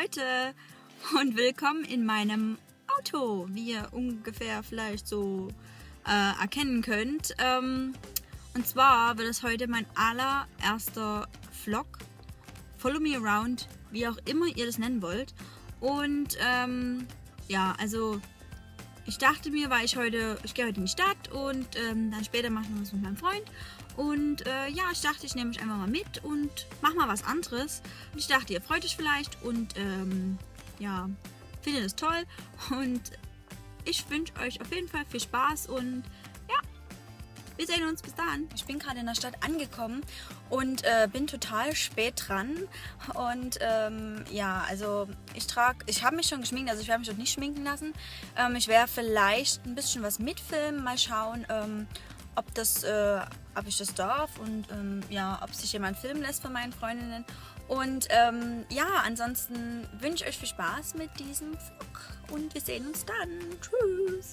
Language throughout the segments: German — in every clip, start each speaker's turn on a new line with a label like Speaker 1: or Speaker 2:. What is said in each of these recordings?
Speaker 1: Leute und willkommen in meinem Auto, wie ihr ungefähr vielleicht so erkennen könnt. Und zwar wird es heute mein allererster Vlog, Follow Me Around, wie auch immer ihr das nennen wollt. Und ja, also ich dachte mir, weil ich gehe heute in die Stadt und dann später mache ich noch was mit meinem Freund. Und ja, ich dachte, ich nehme euch einfach mal mit und mache mal was anderes. Und ich dachte, ihr freut euch vielleicht und ja, findet es toll. Und ich wünsche euch auf jeden Fall viel Spaß und ja, wir sehen uns bis dann. Ich bin gerade in der Stadt angekommen und bin total spät dran. Und ja, also ich habe mich schon geschminkt, also ich werde mich dort nicht schminken lassen. Ich werde vielleicht ein bisschen was mitfilmen, mal schauen, ob ich das darf und ja, ob sich jemand filmen lässt von meinen Freundinnen. Und ja, ansonsten wünsche ich euch viel Spaß mit diesem Vlog und wir sehen uns dann. Tschüss!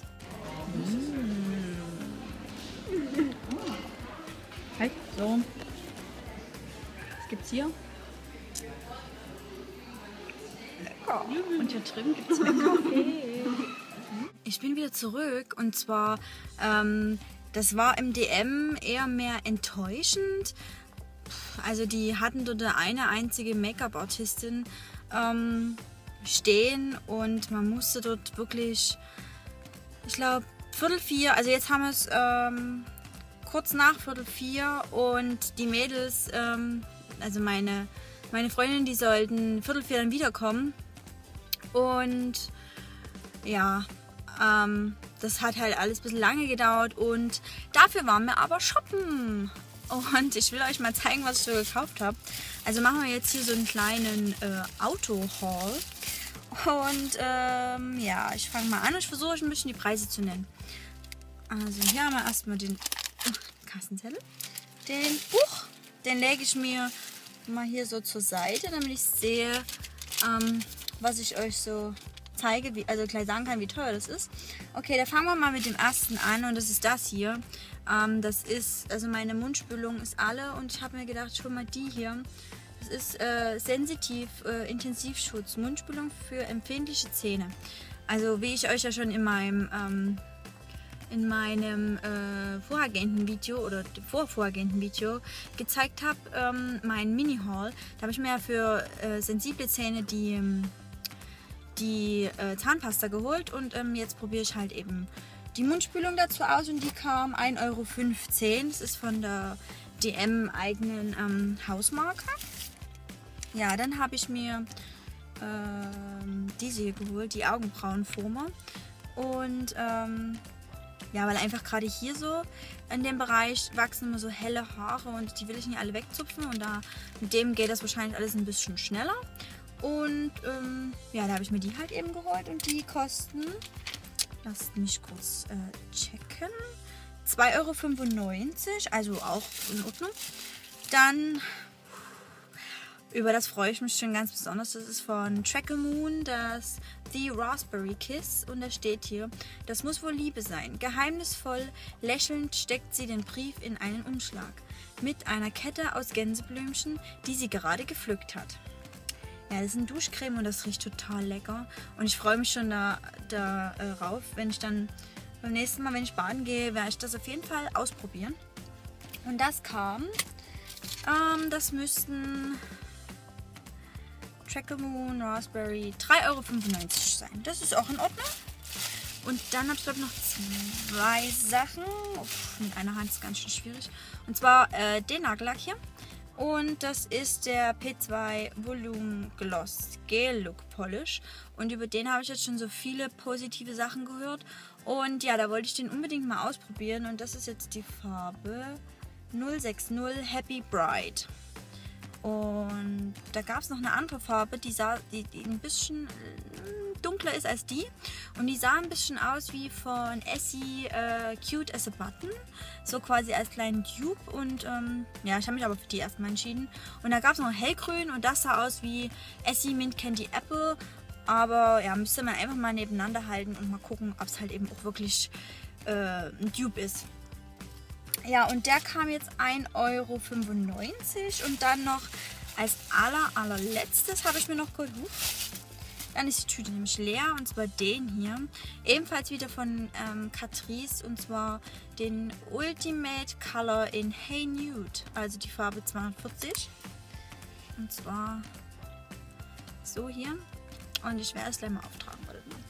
Speaker 2: Hey, so. Was gibt's hier?
Speaker 1: Lecker.
Speaker 2: Und hier drüben gibt's einen Kaffee.
Speaker 1: Ich bin wieder zurück und zwar, das war im DM eher mehr enttäuschend. Also die hatten dort eine einzige Make-up-Artistin stehen und man musste dort wirklich, ich glaube, 3:45, also jetzt haben wir es kurz nach 3:45 und die Mädels, also meine Freundin, die sollten 3:45 dann wiederkommen und ja, das hat halt alles ein bisschen lange gedauert und dafür waren wir aber shoppen. Und ich will euch mal zeigen, was ich so gekauft habe. Also machen wir jetzt hier so einen kleinen Auto-Haul. Und ja, ich fange mal an. Ich versuche euch ein bisschen die Preise zu nennen. Also hier haben wir erstmal den Kassenzettel. Den lege ich mir mal hier so zur Seite, damit ich sehe, was ich euch so zeige, also gleich sagen kann, wie teuer das ist. Okay, da fangen wir mal mit dem ersten an und das ist das hier. Das ist, also meine Mundspülung ist alle und ich habe mir gedacht, schon mal die hier. Das ist Sensitiv Intensivschutz, Mundspülung für empfindliche Zähne. Also wie ich euch ja schon in meinem vorhergehenden Video oder vorvorgehenden Video gezeigt habe, mein Mini-Haul, da habe ich mir ja für sensible Zähne die Zahnpasta geholt und jetzt probiere ich halt eben die Mundspülung dazu aus und die kam 1,15 €. Das ist von der DM eigenen Hausmarke. Ja, dann habe ich mir diese hier geholt, die Augenbrauenformer. Und ja, weil einfach gerade hier so in dem Bereich wachsen immer so helle Haare und die will ich nicht alle wegzupfen und mit dem geht das wahrscheinlich alles ein bisschen schneller. Und ja, da habe ich mir die halt eben geholt und die kosten, lasst mich kurz checken, 2,95 €, also auch in Ordnung. Dann, über das freue ich mich schon ganz besonders, das ist von Tracklemoon, das The Raspberry Kiss und da steht hier, das muss wohl Liebe sein. Geheimnisvoll lächelnd steckt sie den Brief in einen Umschlag mit einer Kette aus Gänseblümchen, die sie gerade gepflückt hat. Ja, das ist eine Duschcreme und das riecht total lecker. Und ich freue mich schon darauf, wenn ich dann beim nächsten Mal, wenn ich baden gehe, werde ich das auf jeden Fall ausprobieren. Und das kam, das müssten Tracklemoon Raspberry 3,95 € sein. Das ist auch in Ordnung. Und dann habe ich glaube ich noch zwei Sachen. Mit einer Hand ist ganz schön schwierig. Und zwar den Nagellack hier. Und das ist der P2 Volume Gloss Gel Look Polish. Und über den habe ich jetzt schon so viele positive Sachen gehört. Und ja, da wollte ich den unbedingt mal ausprobieren. Und das ist jetzt die Farbe 060 Happy Bride. Und da gab es noch eine andere Farbe, die ein bisschen dunkler ist als die. Und die sah ein bisschen aus wie von Essie Cute as a Button. So quasi als kleinen Dupe. Und ja, ich habe mich aber für die erstmal entschieden. Und da gab es noch hellgrün und das sah aus wie Essie Mint Candy Apple. Aber ja, müsste man einfach mal nebeneinander halten und mal gucken, ob es halt eben auch wirklich ein Dupe ist. Ja, und der kam jetzt 1,95 € und dann noch als allerletztes habe ich mir noch geholt. Dann ist die Tüte nämlich leer, und zwar den hier. Ebenfalls wieder von Catrice, und zwar den Ultimate Color in Hey Nude, also die Farbe 240. Und zwar so hier. Und ich werde es gleich mal auftragen. Wartet mal.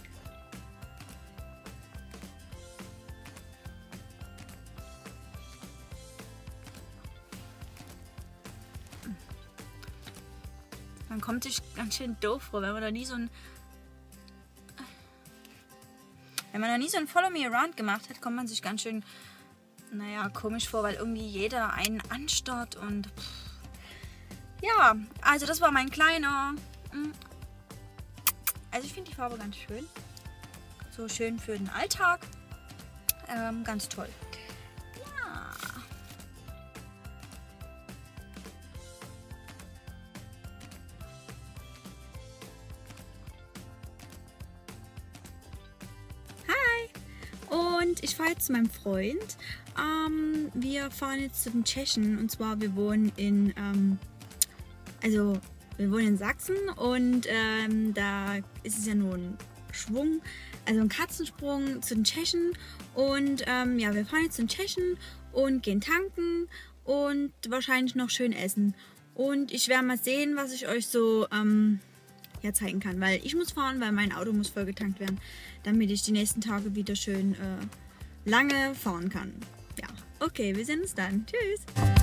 Speaker 1: Man kommt sich ganz schön doof vor, wenn man noch nie so ein Follow Me Around gemacht hat, kommt man sich ganz schön, naja, komisch vor, weil irgendwie jeder einen anstarrt und ja, also das war mein kleiner, also ich finde die Farbe ganz schön, so schön für den Alltag, ganz toll. Ja. Und ich fahre jetzt zu meinem Freund. Wir fahren jetzt zu den Tschechen, und zwar wir wohnen in Sachsen, und da ist es ja nur ein Schwung, also ein Katzensprung zu den Tschechen, und ja, wir fahren jetzt zu den Tschechen und gehen tanken und wahrscheinlich noch schön essen. Und ich werde mal sehen, was ich euch so zeigen kann, weil ich muss fahren, weil mein Auto muss voll getankt werden, damit ich die nächsten Tage wieder schön lange fahren kann. Ja, okay, wir sehen uns dann. Tschüss!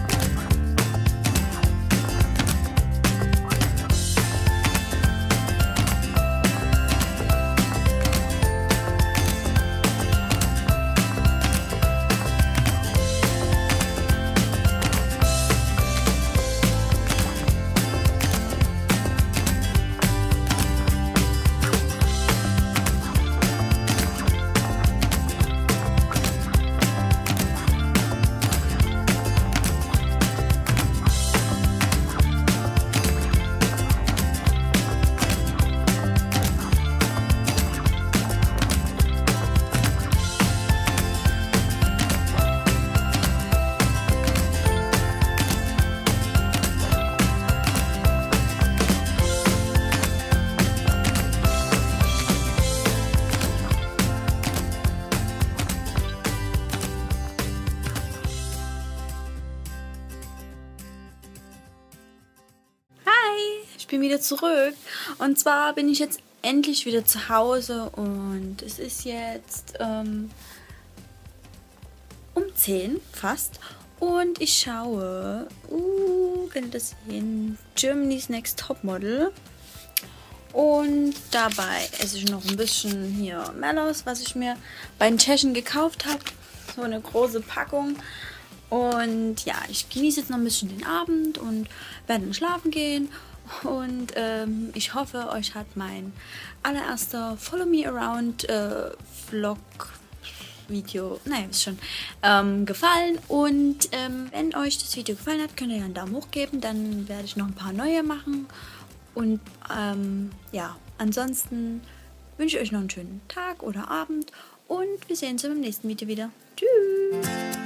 Speaker 1: Ich bin wieder zurück, und zwar bin ich jetzt endlich wieder zu Hause, und es ist jetzt um 10 fast, und ich schaue, könnt ihr das sehen, Germany's Next Topmodel, und dabei esse ich noch ein bisschen hier Mellows, was ich mir bei den Tschechen gekauft habe, so eine große Packung. Und ja, ich genieße jetzt noch ein bisschen den Abend und werde dann schlafen gehen. Und ich hoffe, euch hat mein allererster Follow Me Around Vlog Video, naja, ist schon gefallen. Und wenn euch das Video gefallen hat, könnt ihr ja einen Daumen hoch geben. Dann werde ich noch ein paar neue machen. Und ja, ansonsten wünsche ich euch noch einen schönen Tag oder Abend. Und wir sehen uns beim nächsten Video wieder. Tschüss!